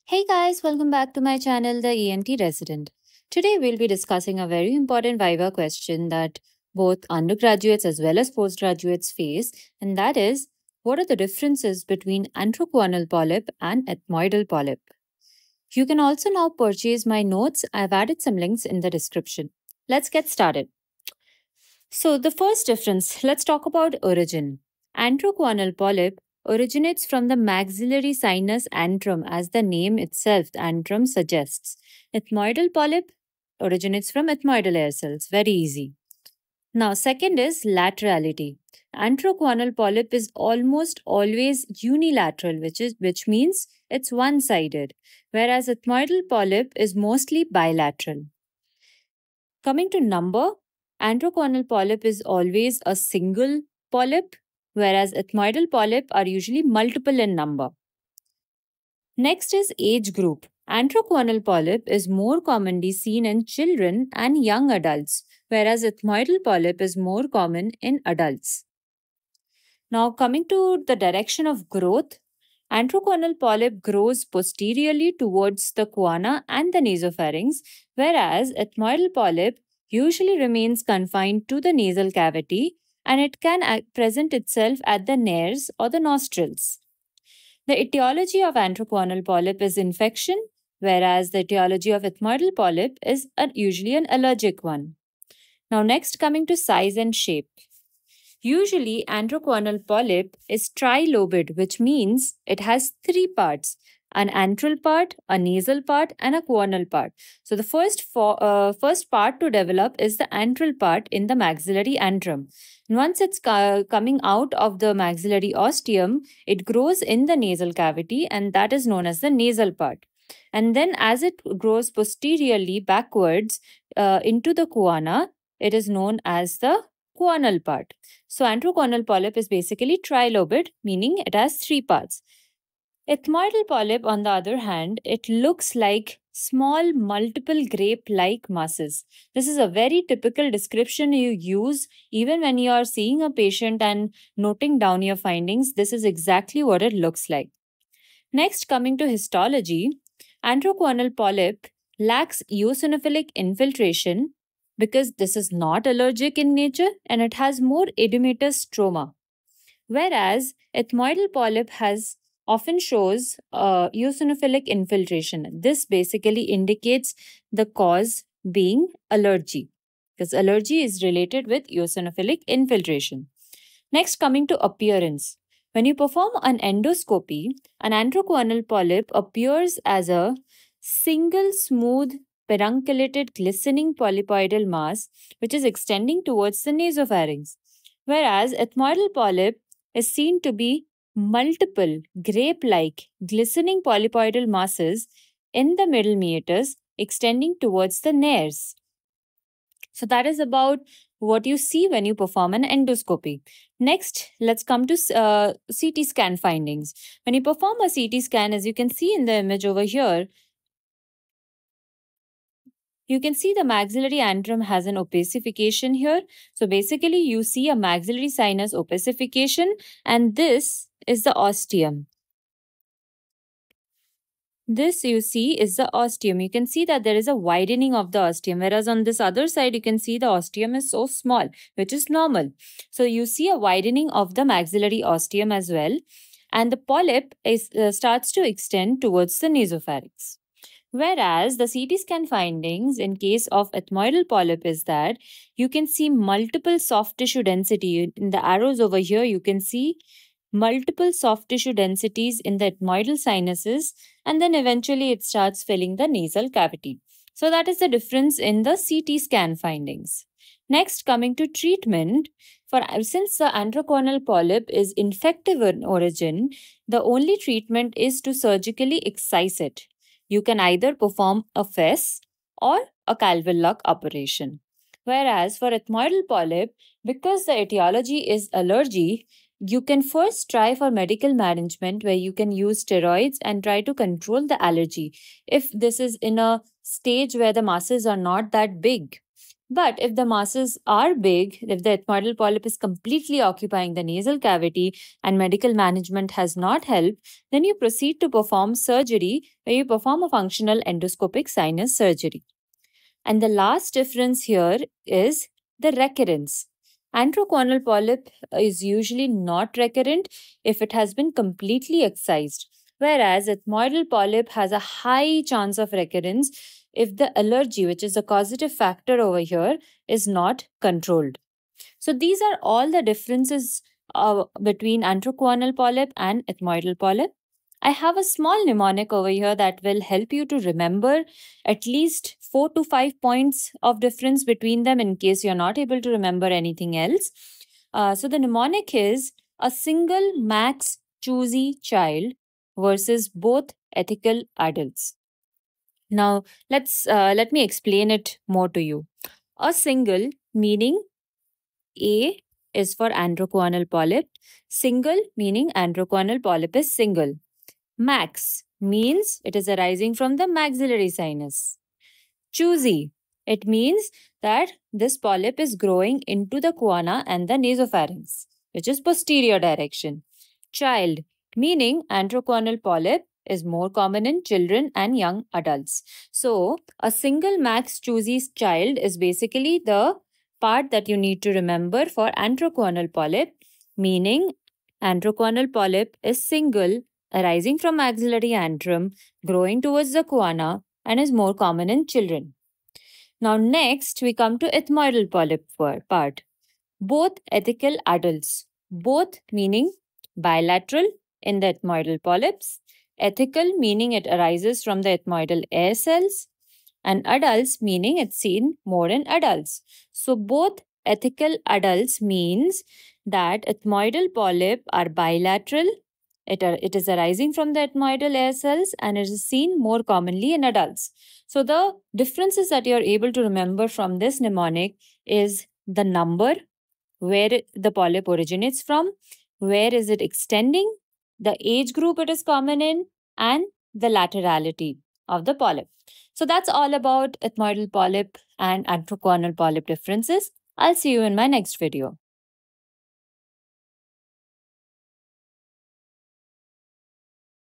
Hey guys, welcome back to my channel, The ENT Resident. Today we'll be discussing a very important Viva question that both undergraduates as well as postgraduates face, and that is, what are the differences between antrochoanal polyp and ethmoidal polyp? You can also now purchase my notes. I've added some links in the description. Let's get started. So the first difference, let's talk about origin. Antrochoanal polyp originates from the maxillary sinus antrum, as the name itself, the antrum, suggests. Ethmoidal polyp originates from ethmoidal air cells. Very easy. Now, second is laterality. Antrochoanal polyp is almost always unilateral, which means it's one-sided, whereas ethmoidal polyp is mostly bilateral. Coming to number, antrochoanal polyp is always a single polyp, whereas ethmoidal polyp are usually multiple in number. Next is age group. Antrochoanal polyp is more commonly seen in children and young adults, whereas ethmoidal polyp is more common in adults. Now, coming to the direction of growth, antrochoanal polyp grows posteriorly towards the choana and the nasopharynx, whereas ethmoidal polyp usually remains confined to the nasal cavity and it can present itself at the nares or the nostrils. The etiology of antrochoanal polyp is infection, whereas the etiology of ethmoidal polyp is usually an allergic one. Now, next, coming to size and shape. Usually, antrochoanal polyp is trilobed, which means it has three parts: an antral part, a nasal part, and a choanal part. So, the first part to develop is the antral part in the maxillary antrum. And once it's coming out of the maxillary ostium, it grows in the nasal cavity, and that is known as the nasal part. And then, as it grows posteriorly backwards into the choana, it is known as the choanal part. So, antrochoanal polyp is basically trilobed, meaning it has three parts. Ethmoidal polyp, on the other hand, it looks like small multiple grape-like masses. This is a very typical description you use even when you are seeing a patient and noting down your findings. This is exactly what it looks like. Next, coming to histology, antrochoanal polyp lacks eosinophilic infiltration because this is not allergic in nature and it has more edematous stroma. Whereas ethmoidal polyp often shows eosinophilic infiltration. This basically indicates the cause being allergy, because allergy is related with eosinophilic infiltration. Next, coming to appearance. When you perform an endoscopy, an antrochoanal polyp appears as a single smooth pedunculated glistening polypoidal mass which is extending towards the nasopharynx, whereas ethmoidal polyp is seen to be multiple grape-like glistening polypoidal masses in the middle meatus extending towards the nares. So that is about what you see when you perform an endoscopy. Next, let's come to CT scan findings. When you perform a CT scan, as you can see in the image over here, you can see the maxillary antrum has an opacification here. So basically, you see a maxillary sinus opacification, and this is the ostium. This you see is the ostium. You can see that there is a widening of the ostium, whereas on this other side, you can see the ostium is so small, which is normal. So you see a widening of the maxillary ostium as well, and the polyp starts to extend towards the nasopharynx. Whereas the CT scan findings in case of ethmoidal polyp is that you can see multiple soft tissue density. In the arrows over here, you can see multiple soft tissue densities in the ethmoidal sinuses, and then eventually it starts filling the nasal cavity. So that is the difference in the CT scan findings. Next, coming to treatment, since the antrochoanal polyp is infective in origin, the only treatment is to surgically excise it. You can either perform a FES or a Calvin-Lock operation. Whereas for ethmoidal polyp, because the etiology is allergy, you can first try for medical management where you can use steroids and try to control the allergy. If this is in a stage where the masses are not that big, But if the masses are big, if the ethmoidal polyp is completely occupying the nasal cavity and medical management has not helped, then you proceed to perform surgery where you perform a functional endoscopic sinus surgery. And the last difference here is the recurrence. Antrochoanal polyp is usually not recurrent if it has been completely excised, whereas ethmoidal polyp has a high chance of recurrence if the allergy, which is a causative factor over here, is not controlled. So these are all the differences between antrochoanal polyp and ethmoidal polyp. I have a small mnemonic over here that will help you to remember at least 4 to 5 points of difference between them in case you're not able to remember anything else. So the mnemonic is a single max choosy child versus both ethical adults. Now let me explain it more to you. A single meaning A is for antrochoanal polyp. Single meaning antrochoanal polyp is single. Max means it is arising from the maxillary sinus. Choosy, it means that this polyp is growing into the choana and the nasopharynx, which is posterior direction. Child, meaning antrochoanal polyp is more common in children and young adults. So, a single max choosy child is basically the part that you need to remember for antrochoanal polyp, meaning antrochoanal polyp is single, arising from maxillary antrum, growing towards the choana, and is more common in children. Now, next we come to ethmoidal polyp part. Both ethical adults, both meaning bilateral in the ethmoidal polyps, ethical meaning it arises from the ethmoidal air cells, and adults meaning it's seen more in adults. So both ethical adults means that ethmoidal polyp are bilateral. It is arising from the ethmoidal air cells and it is seen more commonly in adults. So the differences that you're able to remember from this mnemonic is the number, where the polyp originates from, where is it extending, the age group it is common in, and the laterality of the polyp. So that's all about ethmoidal polyp and antrochoanal polyp differences. I'll see you in my next video.